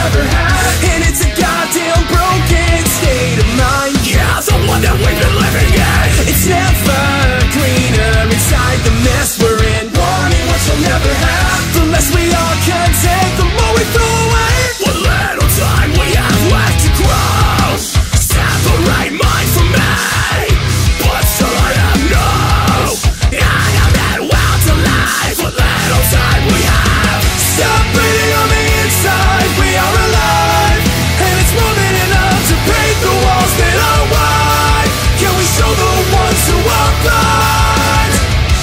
never had. And it's a goddamn broken state of mind. Yeah, the one that we've been living in. It's never greener inside the mess we're in. Wanting what you'll never have. The less we all can take, the more we throw away. What little time we have left to grow. Separate mine from me, but still I have no. I know that will to life. What little time we have. Stop breathing on the inside. We are alive, and it's more than enough to paint the walls that are wide. Can we show the ones who are blind?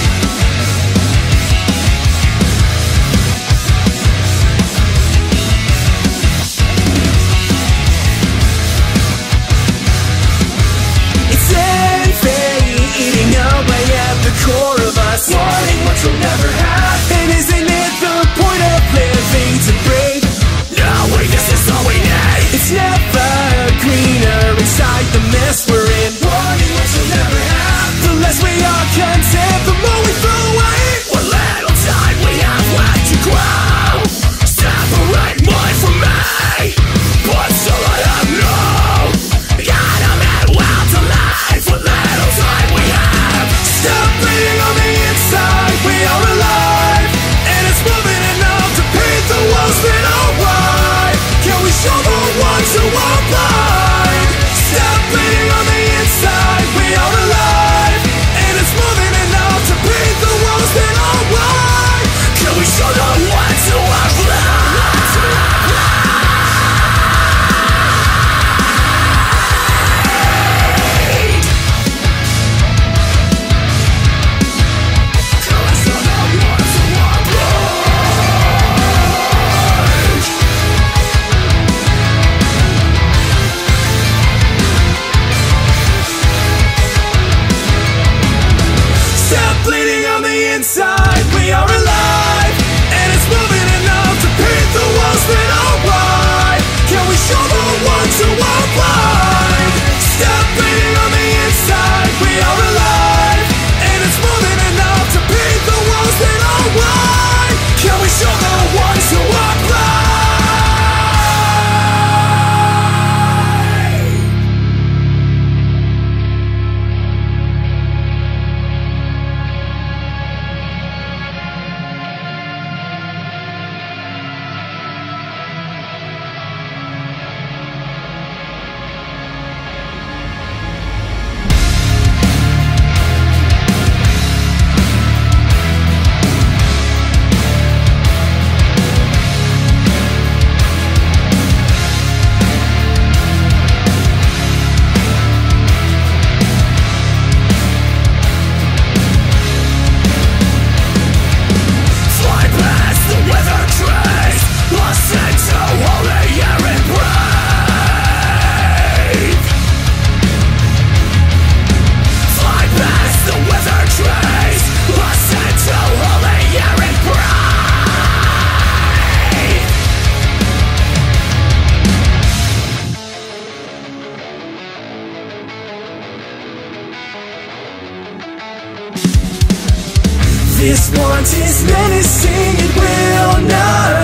It's envy eating away at the core of us, wanting what you'll never have. And isn't it the point of living to breathe? No, wait, this is all we need. It's never greener inside the mess we're in. Wanting what you'll never have. The less we all can take, the more we throw away. What little time we have left to grow. Separate mine from me, but still I have no. God, I'm at will to life. What little time we have. Stop bleeding on the inside. We are alive, and it's more than enough to paint the walls that are wide. Can we show the ones who are blind? Stop bleeding on the inside. We are alive, and it's more than enough to paint the walls that are wide. Can we show the ones who are blind? Inside, we are alive, and it's more than enough to paint the walls that are wide. Can we show the ones who are blind? Stop bleeding on the inside. We are alive, and it's more than enough to paint the walls that are wide. Can we show the ones who are blind? This want is menacing, it will not